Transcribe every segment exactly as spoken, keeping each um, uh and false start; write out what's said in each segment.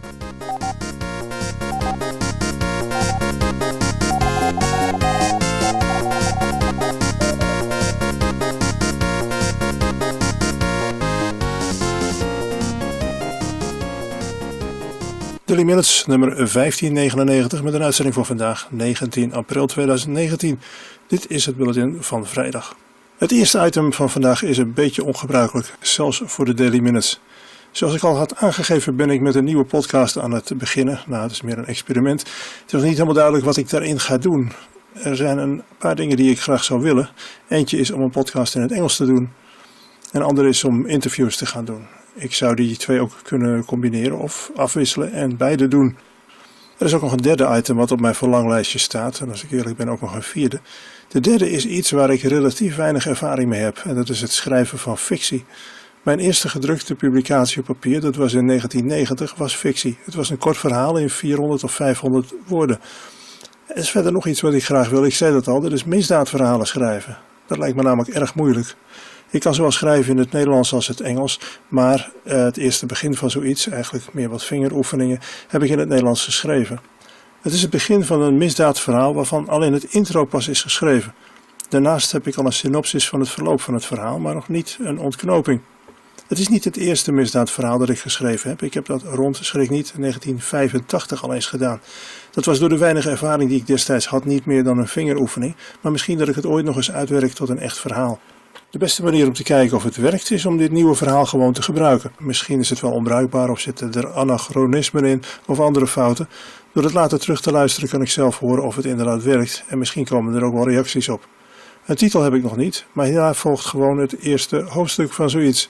Daily Minutes nummer vijftien negenennegentig met een uitzending voor vandaag negentien april tweeduizend negentien. Dit is het bulletin van vrijdag. Het eerste item van vandaag is een beetje ongebruikelijk, zelfs voor de Daily Minutes. Zoals ik al had aangegeven ben ik met een nieuwe podcast aan het beginnen. Nou, het is meer een experiment. Het is nog niet helemaal duidelijk wat ik daarin ga doen. Er zijn een paar dingen die ik graag zou willen. Eentje is om een podcast in het Engels te doen. En een andere is om interviews te gaan doen. Ik zou die twee ook kunnen combineren of afwisselen en beide doen. Er is ook nog een derde item wat op mijn verlanglijstje staat. En als ik eerlijk ben ook nog een vierde. De derde is iets waar ik relatief weinig ervaring mee heb. En dat is het schrijven van fictie. Mijn eerste gedrukte publicatie op papier, dat was in negentien negentig, was fictie. Het was een kort verhaal in vierhonderd of vijfhonderd woorden. Er is verder nog iets wat ik graag wil. Ik zei dat al, dat is misdaadverhalen schrijven. Dat lijkt me namelijk erg moeilijk. Ik kan zowel schrijven in het Nederlands als het Engels, maar uh, het eerste begin van zoiets, eigenlijk meer wat vingeroefeningen, heb ik in het Nederlands geschreven. Het is het begin van een misdaadverhaal waarvan alleen het intro pas is geschreven. Daarnaast heb ik al een synopsis van het verloop van het verhaal, maar nog niet een ontknoping. Het is niet het eerste misdaadverhaal dat ik geschreven heb. Ik heb dat rond, schrik niet, negentien vijfentachtig al eens gedaan. Dat was door de weinige ervaring die ik destijds had niet meer dan een vingeroefening, maar misschien dat ik het ooit nog eens uitwerk tot een echt verhaal. De beste manier om te kijken of het werkt is om dit nieuwe verhaal gewoon te gebruiken. Misschien is het wel onbruikbaar of zitten er anachronismen in of andere fouten. Door het later terug te luisteren kan ik zelf horen of het inderdaad werkt en misschien komen er ook wel reacties op. Een titel heb ik nog niet, maar hierna volgt gewoon het eerste hoofdstuk van zoiets.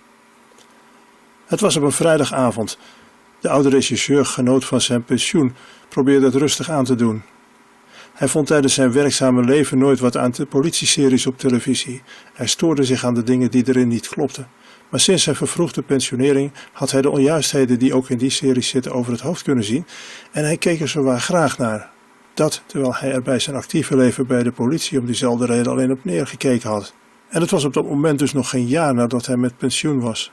Het was op een vrijdagavond. De oude regisseur genoot van zijn pensioen, probeerde het rustig aan te doen. Hij vond tijdens zijn werkzame leven nooit wat aan de politieseries op televisie. Hij stoorde zich aan de dingen die erin niet klopten. Maar sinds zijn vervroegde pensionering had hij de onjuistheden die ook in die series zitten over het hoofd kunnen zien en hij keek er zowaar graag naar. Dat terwijl hij er bij zijn actieve leven bij de politie om diezelfde reden alleen op neergekeken had. En het was op dat moment dus nog geen jaar nadat hij met pensioen was.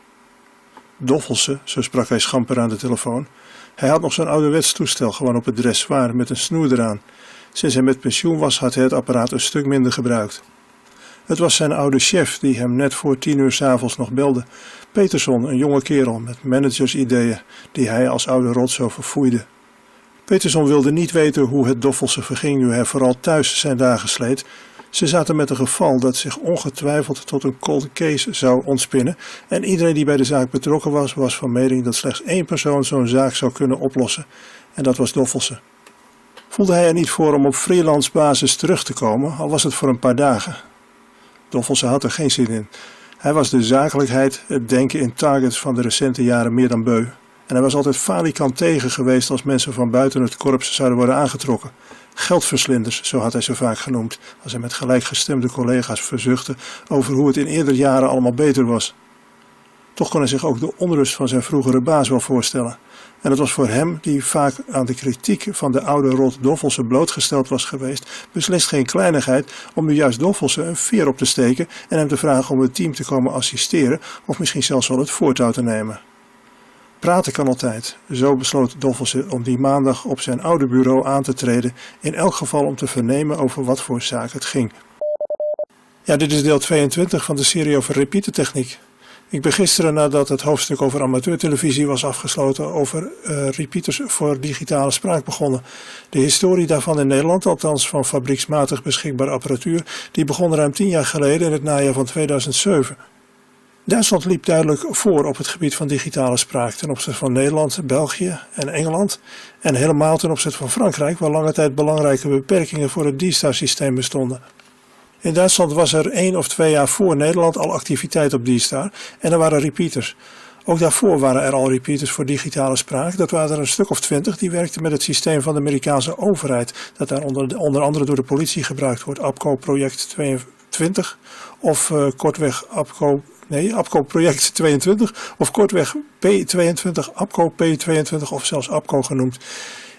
Doffelse, zo sprak hij schamper aan de telefoon. Hij had nog zo'n ouderwets toestel, gewoon op het dressoir met een snoer eraan. Sinds hij met pensioen was, had hij het apparaat een stuk minder gebruikt. Het was zijn oude chef die hem net voor tien uur 's avonds nog belde. Peterson, een jonge kerel met managersideeën die hij als oude rot zo verfoeide. Peterson wilde niet weten hoe het Doffelse verging nu hij vooral thuis zijn dagen sleet. Ze zaten met een geval dat zich ongetwijfeld tot een cold case zou ontspinnen en iedereen die bij de zaak betrokken was, was van mening dat slechts één persoon zo'n zaak zou kunnen oplossen. En dat was Doffelse. Voelde hij er niet voor om op freelance basis terug te komen, al was het voor een paar dagen. Doffelse had er geen zin in. Hij was de zakelijkheid, het denken in targets van de recente jaren meer dan beu. En hij was altijd falikant tegen geweest als mensen van buiten het korps zouden worden aangetrokken. Geldverslinders, zo had hij ze vaak genoemd, als hij met gelijkgestemde collega's verzuchtte over hoe het in eerdere jaren allemaal beter was. Toch kon hij zich ook de onrust van zijn vroegere baas wel voorstellen. En het was voor hem, die vaak aan de kritiek van de oude rot Doffelse blootgesteld was geweest, beslist geen kleinigheid om nu juist Doffelse een veer op te steken en hem te vragen om het team te komen assisteren of misschien zelfs wel het voortouw te nemen. Praten kan altijd. Zo besloot Doffelse om die maandag op zijn oude bureau aan te treden, in elk geval om te vernemen over wat voor zaak het ging. Ja, dit is deel tweeëntwintig van de serie over repeatertechniek. Ik ben gisteren, nadat het hoofdstuk over amateurtelevisie was afgesloten, over uh, repeaters voor digitale spraak begonnen. De historie daarvan in Nederland, althans van fabrieksmatig beschikbare apparatuur, die begon ruim tien jaar geleden in het najaar van tweeduizend zeven. Duitsland liep duidelijk voor op het gebied van digitale spraak ten opzichte van Nederland, België en Engeland en helemaal ten opzichte van Frankrijk, waar lange tijd belangrijke beperkingen voor het D-Star systeem bestonden. In Duitsland was er één of twee jaar voor Nederland al activiteit op D-Star en er waren repeaters. Ook daarvoor waren er al repeaters voor digitale spraak. Dat waren er een stuk of twintig die werkten met het systeem van de Amerikaanse overheid, dat daar onder, onder andere door de politie gebruikt wordt, APCO Project tweeëntwintig of uh, kortweg APCO, nee, APCO Project tweeëntwintig of kortweg P tweeëntwintig, APCO P tweeëntwintig of zelfs APCO genoemd.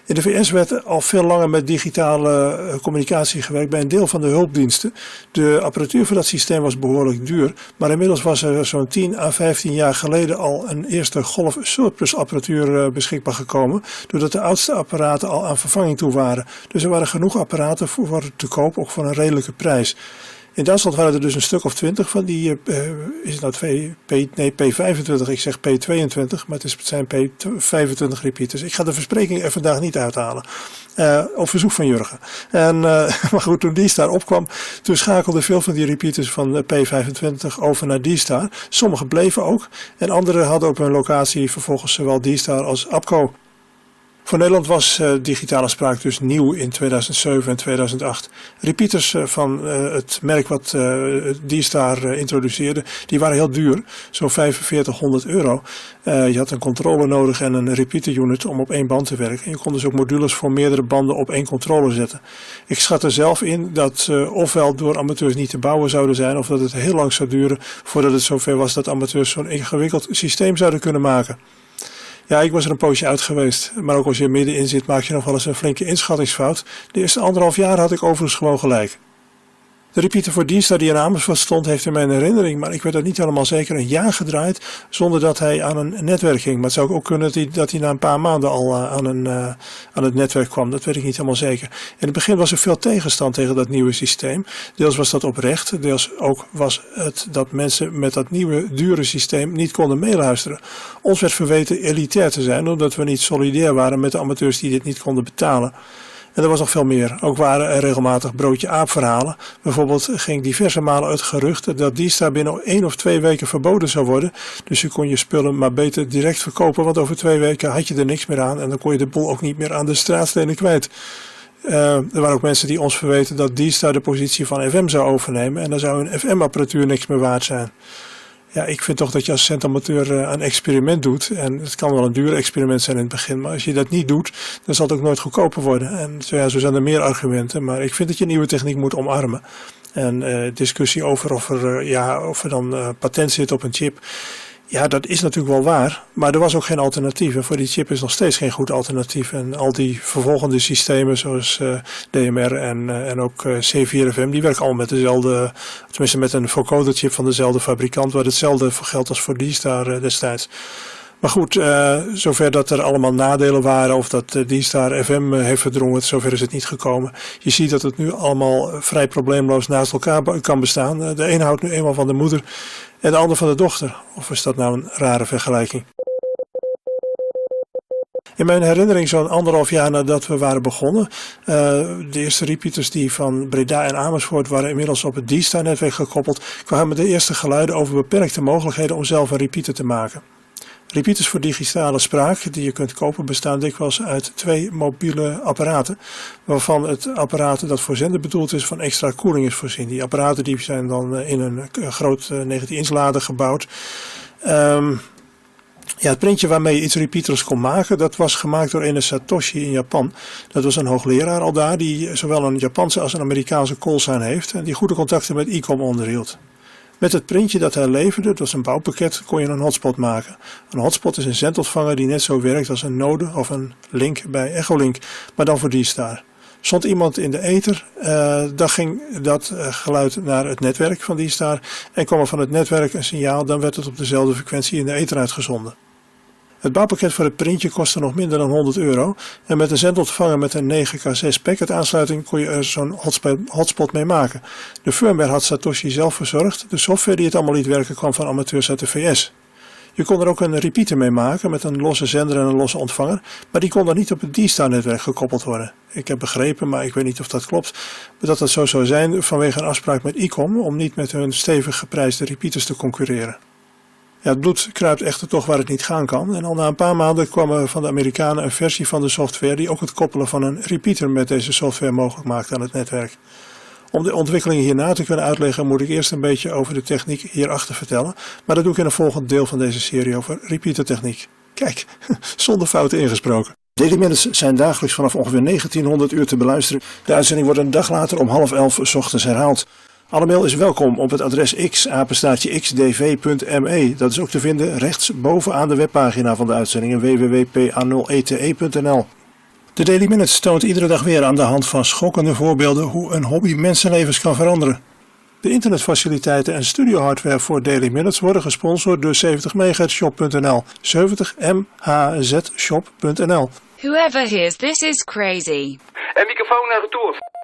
In de V S werd al veel langer met digitale communicatie gewerkt bij een deel van de hulpdiensten. De apparatuur voor dat systeem was behoorlijk duur, maar inmiddels was er zo'n tien à vijftien jaar geleden al een eerste golf surplus apparatuur beschikbaar gekomen, doordat de oudste apparaten al aan vervanging toe waren. Dus er waren genoeg apparaten voor te koop, ook voor een redelijke prijs. In Duitsland waren er dus een stuk of twintig van die, uh, is het nou twee, P, nee, P vijfentwintig, ik zeg P tweeëntwintig, maar het, is, het zijn P vijfentwintig repeaters. Ik ga de verspreking er vandaag niet uithalen, uh, op verzoek van Jurgen. En, uh, maar goed, toen D-Star opkwam, toen schakelden veel van die repeaters van P vijfentwintig over naar D-Star. Sommige bleven ook en andere hadden op hun locatie vervolgens zowel D-Star als APCO. Voor Nederland was uh, digitale spraak dus nieuw in tweeduizend zeven en tweeduizend acht. Repeaters uh, van uh, het merk wat uh, D-Star uh, introduceerde, die waren heel duur, zo'n vijfenveertighonderd euro. Uh, je had een controller nodig en een repeater unit om op één band te werken. En je kon dus ook modules voor meerdere banden op één controller zetten. Ik schat er zelf in dat uh, ofwel door amateurs niet te bouwen zouden zijn, of dat het heel lang zou duren voordat het zover was dat amateurs zo'n ingewikkeld systeem zouden kunnen maken. Ja, ik was er een poosje uit geweest, maar ook als je er middenin zit maak je nog wel eens een flinke inschattingsfout. De eerste anderhalf jaar had ik overigens gewoon gelijk. De repeater voor D-Star die in Amersfoort stond heeft in mijn herinnering, maar ik weet dat niet helemaal zeker, een jaar gedraaid zonder dat hij aan een netwerk ging. Maar het zou ook kunnen dat hij, dat hij na een paar maanden al uh, aan, een, uh, aan het netwerk kwam. Dat weet ik niet helemaal zeker. In het begin was er veel tegenstand tegen dat nieuwe systeem. Deels was dat oprecht, deels ook was het dat mensen met dat nieuwe dure systeem niet konden meeluisteren. Ons werd verweten elitair te zijn omdat we niet solidair waren met de amateurs die dit niet konden betalen. En er was nog veel meer. Ook waren er regelmatig broodje aap verhalen. Bijvoorbeeld ging diverse malen het gerucht dat D-Star binnen één of twee weken verboden zou worden. Dus je kon je spullen maar beter direct verkopen, want over twee weken had je er niks meer aan en dan kon je de boel ook niet meer aan de straatstenen kwijt. Uh, er waren ook mensen die ons verweten dat D-Star de positie van F M zou overnemen en dan zou een F M-apparatuur niks meer waard zijn. Ja, ik vind toch dat je als centamateur uh, een experiment doet. En het kan wel een duur experiment zijn in het begin. Maar als je dat niet doet, dan zal het ook nooit goedkoper worden. En zo, ja, zo zijn er meer argumenten. Maar ik vind dat je nieuwe techniek moet omarmen. En uh, discussie over of er, uh, ja, of er dan uh, patent zit op een chip. Ja, dat is natuurlijk wel waar. Maar er was ook geen alternatief. En voor die chip is nog steeds geen goed alternatief. En al die vervolgende systemen zoals uh, D M R en, uh, en ook uh, C vier F M, die werken allemaal met dezelfde, tenminste met een vocoder chip van dezelfde fabrikant, waar hetzelfde geldt als voor D-Star uh, destijds. Maar goed, uh, zover dat er allemaal nadelen waren of dat uh, D-Star F M uh, heeft verdrongen, zover is het niet gekomen. Je ziet dat het nu allemaal uh, vrij probleemloos naast elkaar kan bestaan. Uh, de een houdt nu eenmaal van de moeder en de ander van de dochter. Of is dat nou een rare vergelijking? In mijn herinnering zo'n anderhalf jaar nadat we waren begonnen. Uh, de eerste repeaters die van Breda en Amersfoort waren inmiddels op het D-Star netwerk gekoppeld, kwamen de eerste geluiden over beperkte mogelijkheden om zelf een repeater te maken. Repeaters voor digitale spraak die je kunt kopen bestaan dikwijls uit twee mobiele apparaten, waarvan het apparaat dat voor zender bedoeld is van extra koeling is voorzien. Die apparaten die zijn dan in een groot negentien inch lader gebouwd. Um, Ja, het printje waarmee je iets repeaters kon maken, dat was gemaakt door een Satoshi in Japan. Dat was een hoogleraar al daar, die zowel een Japanse als een Amerikaanse callsign heeft en die goede contacten met I C O M onderhield. Met het printje dat hij leverde, dat was een bouwpakket, kon je een hotspot maken. Een hotspot is een zendontvanger die net zo werkt als een node of een link bij Echolink, maar dan voor D-Star. Stond iemand in de ether, uh, dan ging dat uh, geluid naar het netwerk van D-Star en kwam er van het netwerk een signaal, dan werd het op dezelfde frequentie in de ether uitgezonden. Het bouwpakket voor het printje kostte nog minder dan honderd euro en met een zendontvanger met een negen K zes packet aansluiting kon je er zo'n hotspot mee maken. De firmware had Satoshi zelf verzorgd, de software die het allemaal liet werken kwam van amateurs uit de V S. Je kon er ook een repeater mee maken met een losse zender en een losse ontvanger, maar die kon dan niet op het D-Star netwerk gekoppeld worden. Ik heb begrepen, maar ik weet niet of dat klopt, dat dat zo zou zijn vanwege een afspraak met I C O M om niet met hun stevig geprijsde repeaters te concurreren. Ja, het bloed kruipt echter toch waar het niet gaan kan en al na een paar maanden kwam er van de Amerikanen een versie van de software die ook het koppelen van een repeater met deze software mogelijk maakt aan het netwerk. Om de ontwikkelingen hierna te kunnen uitleggen moet ik eerst een beetje over de techniek hierachter vertellen, maar dat doe ik in een volgend deel van deze serie over repeatertechniek. Kijk, zonder fouten ingesproken. Daily Minutes zijn dagelijks vanaf ongeveer negentienhonderd uur te beluisteren. De uitzending wordt een dag later om half elf 's ochtends herhaald. Alle mail is welkom op het adres x, apenstaartje x d v punt m e. Dat is ook te vinden rechts bovenaan de webpagina van de uitzendingen w w w punt p a nul e t e punt n l. De Daily Minute toont iedere dag weer aan de hand van schokkende voorbeelden hoe een hobby mensenlevens kan veranderen. De internetfaciliteiten en studiohardware voor Daily Minutes worden gesponsord door zeventig megahertz shop punt n l. zeventig m h z shop punt n l. Whoever hears this is crazy. En microfoon naar retour.